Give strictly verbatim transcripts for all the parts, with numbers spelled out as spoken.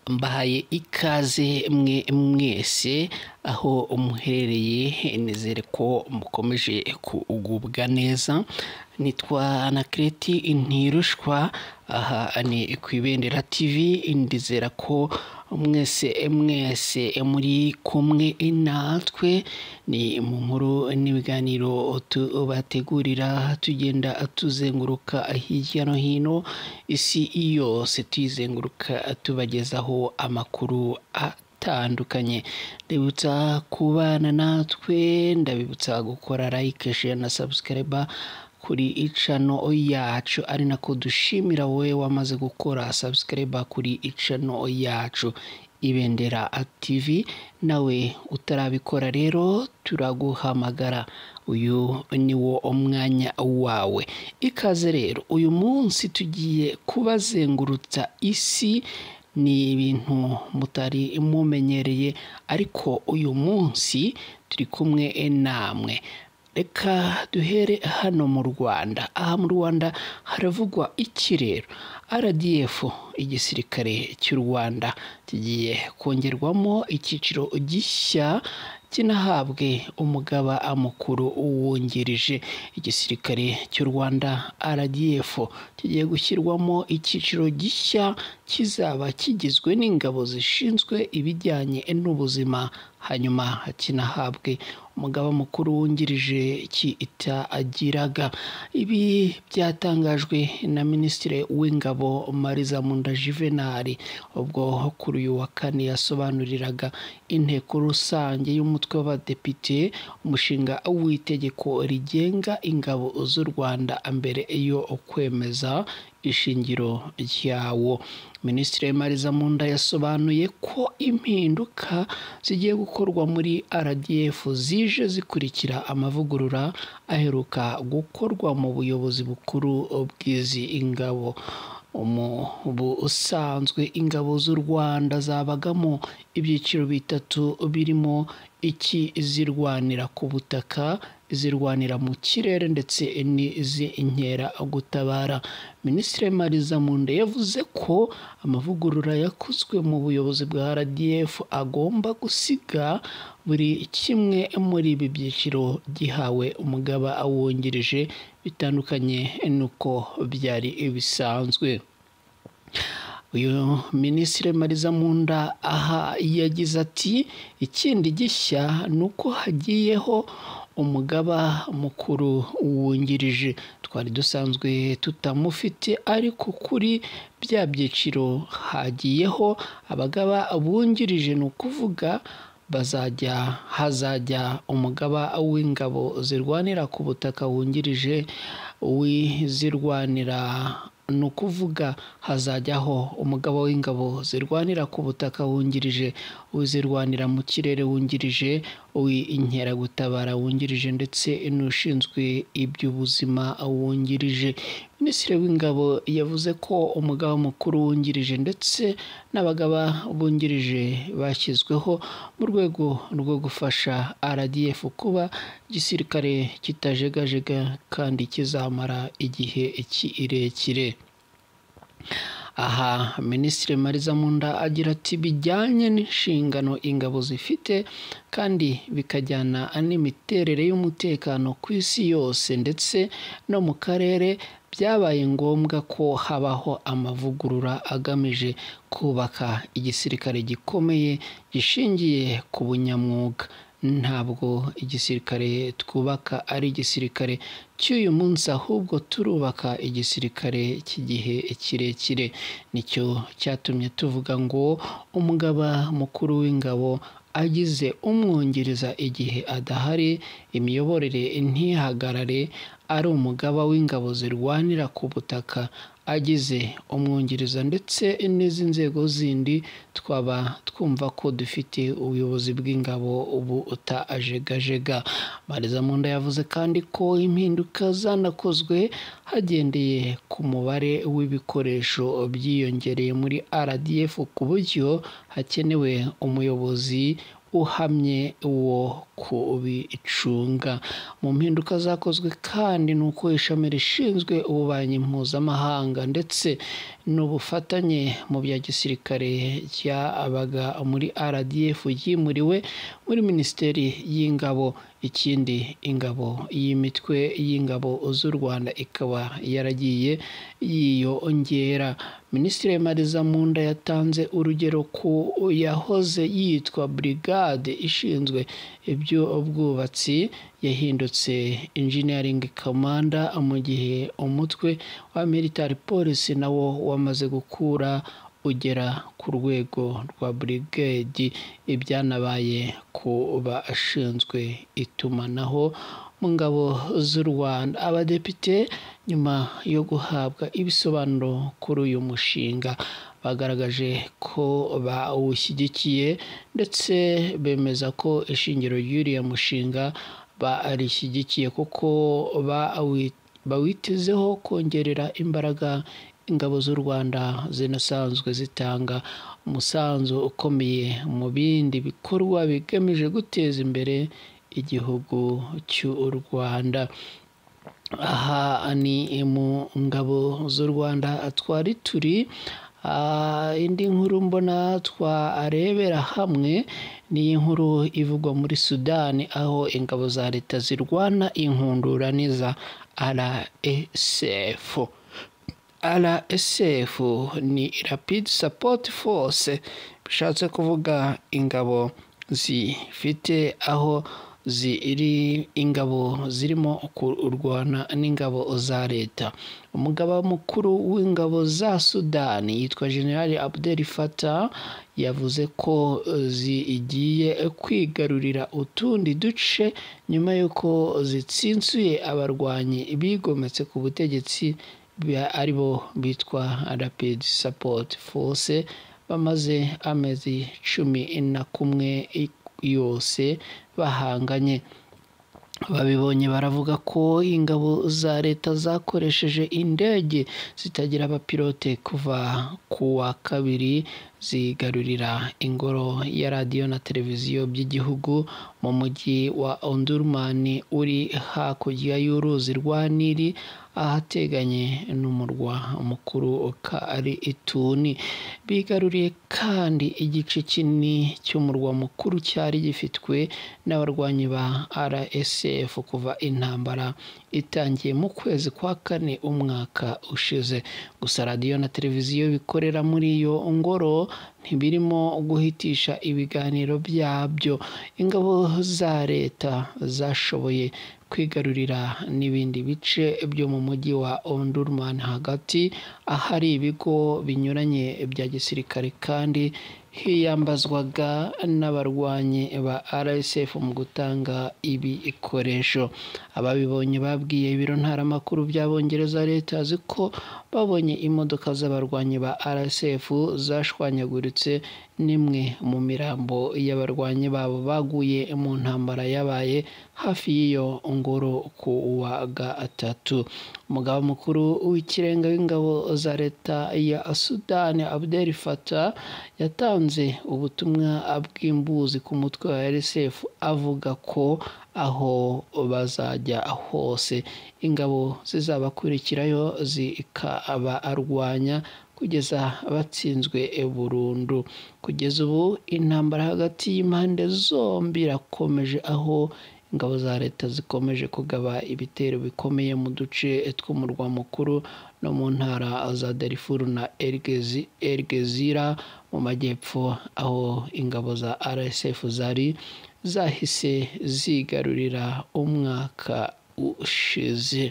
Mbahaye ikaze mwe mwese aho umuherereye, nizere ko mukomeje kugubwa neza. Nitwa Anakreti Ntirushwa, aha ni ku Ibendera T V. Ndizera ko mwese mwese muri kumwe natwe, ni mu nkuru n'ibiganiro tubategurira tugenda tuzenguruka hirya no hino isi yose, tuyizenguruka tubagezaho amakuru atandukanye. Ndabibutsa kubana natwe, ndabibutsa gukora like, share na subscribe kuri channel yacu, ari nako dushimira wowe wamaze gukora subscribe kuri channel yacu Ibendera T V. Nawe utarabikora rero turaguhamagara, uyu ni wo umwanya wawe. Ikaze rero, uyu munsi tugiye kubazengurutsa isi. Ni ibintu mutari mumenyereye, ariko uyu munsi turi kumwe namwe. Reka duhere hano mu Rwanda. Aha mu Rwanda haravugwa iki rero? R D F, igisirikare cy'u Rwanda, kigiye kongerwamo icyiciro gishya kinahabwe umugaba mukuru wungirije. Igisirikare cy'u Rwanda R D F kigiye gushyirwamo icyiciro gishya kizaba kigizwe n'ingabo zishinzwe ibijyanye n'ubuzima, hanyuma kinahabwe umugaba mukuru wungirije kitagiraga. Ibi byatangajwe na Minisitiri w'Ingabo Marizamunda Juvenal ubwo kuri uyu wa kane yasobanuriraga inteko rusange y'umutwe w'abadepite umushinga w'itegeko rigenga ingabo z'u Rwanda mbere yo kwemeza ishingiro ryawo. Minisitiri Marizamunda yasobanuye ko impinduka zigiye gukorwa muri R D F zije zikurikira amavugurura aheruka gukorwa mu buyobozi bukuru bw'izi ingabo. Ubu usanzwe ingabo z'u Rwanda zabagamo ibyiciro bitatu, birimo iki zirwanira ku butaka, izirwanira mu kirere ndetse n'izinkera gutabara. Minisitiri Marizamunda yavuze ko amavugurura yakozwe mu buyobozi bwa R D F agomba gusiga buri kimwe muri ibi byiciro gihawe umugaba wungirije, bitandukanye nuko byari bisanzwe. Uyu Minisitiri Marizamunda aha yagize ati, ikindi gishya nuko hagiyeho umugaba mukuru wungirije. Twari dusanzwe tutamufite, ariko kuri bya byiciro hagiyeho abagaba bungirije, ni ukuvuga bazajya hazajya umugaba w'ingabo zirwanira ku butaka wungirije, w'izirwanira ni ukuvuga hazajyaho umugaba w'ingabo zirwanira ku butaka wungirije, uzirwanira mu kirere wungirije, uw'inkeragutabara wungirije ndetse n'ushinzwe iby'ubuzima wungirije. Minisitiri w'Ingabo yavuze ko umugaba mukuru wungirije ndetse n'abagaba bungirije bashyizweho mu rwego rwo gufasha R D F kuba igisirikare kitajegajega kandi kizamara igihe kirekire. Aha Minisitiri Marizamunda agira ati, bijyanye n'inshingano ingabo zifite kandi bikajyana n'imiterere y'umutekano ku isi yose ndetse no mu karere, byabaye ngombwa ko habaho amavugurura agamije kubaka igisirikare gikomeye gishingiye ku bunyamwuga. Ntabwo igisirikare twubaka ari igisirikare cy'uyu munsi, ahubwo turubaka igisirikare cy'igihe kirekire. Nicyo cyatumye tuvuga ngo umugaba mukuru w'ingabo agize umwungiriza igihe adahari, imiyoborere ntihagarare, ari umugaba w'ingabo zirwanira ku butaka agize umwungiriza ndetse n'izi nzego zindi, twaba twumva ko dufite ubuyobozi bw'ingabo ubu utajegajega. Marizamunda yavuze kandi ko impinduka zanakozwe hagendeye ku mubare w'ibikoresho byiyongereye muri R D F, ku buryo hakenewe umuyobozi uhamye wo kubicunga. Mu mpinduka zakozwe kandi ni uko ishami rishinzwe ububanyi mpuzamahanga ndetse n'ubufatanye mu bya gisirikare ryabaga muri R D F ryimuriwe muri Minisiteri y'Ingabo. Ikindi, ingabo y'imitwe y'ingabo z'u Rwanda ikaba yaragiye yiyongera. Minisitiri Mariza Munda yatanze urugero ku yahoze yitwa Brigade ishinzwe iby'ubwubatsi yahindutse Engineering Commander, mu gihe umutwe wa Military Police nawo wamaze gukura ugera ku rwego rwa brigade. Ibyanabaye ku bashinzwe itumanaho mu ngabo z'u Rwanda. Abadepite nyuma yo guhabwa ibisobanuro kuri uyu mushinga bagaragaje ko bawushyigikiye ndetse bemeza ko ishingiro ry'uriya mushinga barishyigikiye kuko bawitezeho kongerera imbaraga ingabo z'u Rwanda zinasanzwe zitanga umusanzu ukomeye mu bindi bikorwa bigamije guteza imbere igihugu cy'u Rwanda. Aha ni mu ngabo z'u Rwanda twari turi. Indi nkuru mbona twarebera hamwe ni inkuru ivugwa muri Sudani, aho ingabo za leta zirwana inkundura n'iza R S F. R S F ni Rapid Support Force, bishatse kuvuga ingabo zifite aho ziri, ingabo zirimo kurwana n'ingabo za leta. Umugaba mukuru w'ingabo za Sudani yitwa General Abdel Fattah yavuze ko zigiye kwigarurira utundi duce nyuma y'uko zitsinsuye abarwanyi bigometse ku butegetsi aribo bitwa Rapid Support Force bamaze amezi cumi na kumwe yose bahanganye. Babibonye baravuga ko ingabo za leta zakoresheje indege zitagira abapilote kuva ku wa kabiri zigarurira ingoro ya radiyo na televiziyo by'igihugu mu mujyi wa Omdurman uri hakurya y'uruzi rwa Nili ahateganye n'umurwa mukuru Khartoum. Bigaruriye kandi igice kinini cy'umurwa mukuru cyari gifitwe n'abarwanyi ba R S F kuva intambara itangiye mu kwezi kwa kane umwaka ushize. Gusa radiyo na televiziyo bikorera muri iyo ngoro ntibirimo guhitisha ibiganiro byabyo. Ingabo za leta zashoboye kwigarurira n'ibindi bice byo mu mujyi wa Omdurman hagati ahari ibigo binyuranye bya gisirikare kandi hiyambazwaga n'abarwanyi ba R S F mu gutanga ibikoresho. Ababibonye babwiye ibiro ntaramakuru by'Abongereza leta ko babonye imodoka z'abarwanyi ba R S F zashwanyaguritse n'imwe mu mirambo y'abarwanyi babo baguye mu ntambara yabaye hafi y'iyo ngoro ku wa gatatu. Umugaba mukuru w'ikirenga w'ingabo za leta ya Sudani Abdel Fattah yatanze ubutumwa bw'imbuzi ku mutwe wa R S F avuga ko aho bazajya hose ingabo zizabakurikirayo zikabarwanya kugeza batsinzwe burundu. Kugeza ubu intambara hagati y'impande zombi irakomeje, aho ingabo za leta zikomeje kugaba ibitero bikomeye mu duce tw'umurwa mukuru no mu ntara za Darfur na El Gezira mu majyepfo, aho ingabo za R S F zari zahise zigarurira umwaka ushize.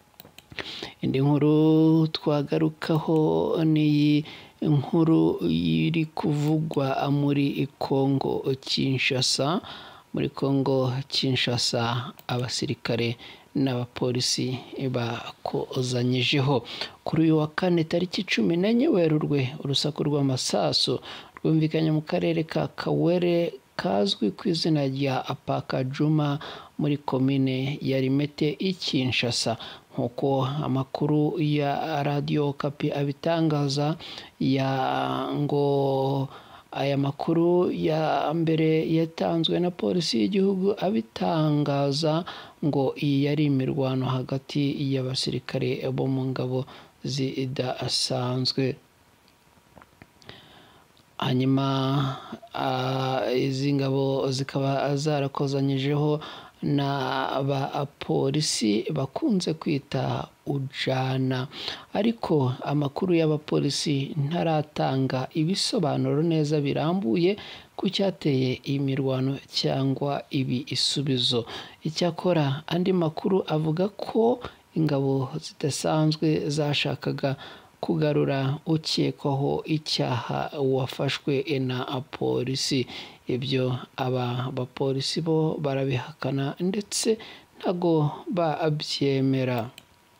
Indi nkuru twagarukaho ni inkuru iri kuvugwa muri Congo Kinshasa. Muri Congo Kinshasa abasirikare n'abapolisi bakozanyijeho kuri uyu wa kane tariki cumi n'enye Werurwe. Urusaku rw'amasasu rwumvikanye mu karere ka Kawere kazwi ku izina rya Apakajuma muri komine ya Limete i Kinshasa. Nk'uko amakuru ya Radio Okapi abitangaza, ya ngo aya makuru ya mbere yatanzwe na polisi y'igihugu abitangaza ngo iyi yari imirwano hagati y'abasirikare bo mu ngabo zidasanzwe. Hanyuma izi ngabo zikaba zarakozanyijeho n'abapolisi bakunze kwita ujana, ariko amakuru y'abapolisi ntaratanga ibisobanuro neza birambuye ku cyateye iyi mirwano cyangwa ibi isubizo. Icyakora andi makuru avuga ko ingabo zidasanzwe zashakaga kugarura ukekwaho icyaha wafashwe na polisi. Ibyo aba bapolisi bo barabihakana ndetse ntago babyemera.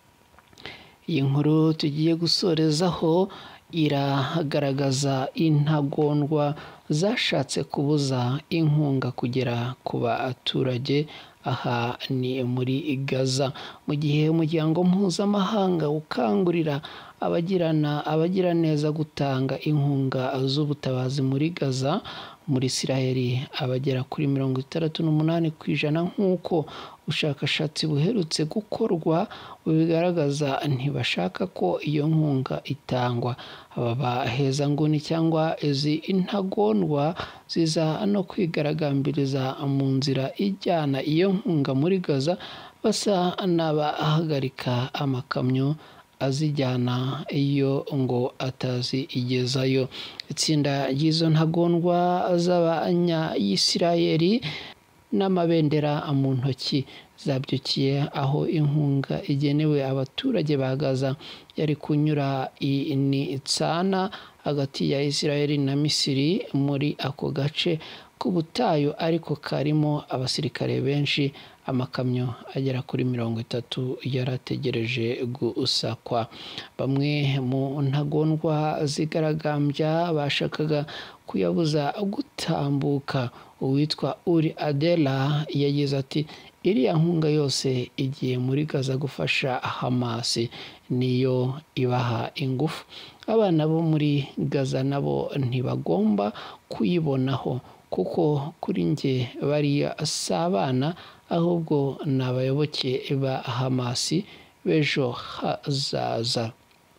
Iyi nkuru tugiye gusorezaho iragaragaza intagondwa zashatse kubuza inkunga kugera ku baturage. Aha ni muri Gaza, mu gihe umuryango mpuzamahanga ukangurira abagirana abagira neza gutanga inkunga z'ubutabazi muri Gaza. Muri Isiraheli abagera kuri mirongo itandatu n'umunani ku ijana nk'uko ubushakashatsi buherutse gukorwa bubigaragaza ntibashaka ko iyo nkunga itangwa. Aba bahezanguni cyangwa izi intagondwa ziza no kwigaragambiriza mu nzira ijyana iyo nkunga muri Gaza, basa n'abahagarika amakamyo azijyana iyo ngo atazigezayo. Itsinda ry'izo ntagondwa z'abanya-Isirayeli n'amabendera mu ntoki zabyukiye aho inkunga igenewe abaturage ba Gaza yari kunyura i Nitsana hagati ya Isirayeli na Misiri muri ako gace k'ubutayu ariko karimo abasirikare benshi. Amakamyo agera kuri mirongo itatu yarategereje gusakwa. Bamwe mu ntagondwa zigaragambya bashakaga kuyabuza gutambuka. Uwitwa Uri Adela yagize ati iriya nkunga yose igiye muri Gaza gufasha Hamas, niyo ibaha ingufu. Abana bo muri Gaza nabo ntibagomba kuyibonaho, kuko kuri njye bariya si abana ahubwo ni abayoboke ba Hamas b'ejo hazaza.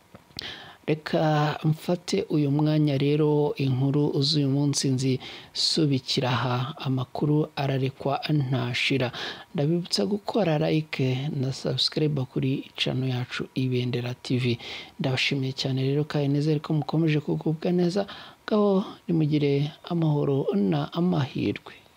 Reka mfate uyu mwanya rero inkuru z'uyu munsi nzisubikira aha. Amakuru ararekwa ntashira. Ndabibutsa gukora like na subscribe kuri channel yacu Ibendera T V. Ndabashimiye cyane rero kandi nizere ko mukomeje kugubwa neza. Ngaho nimugire amahoro na amahirwe.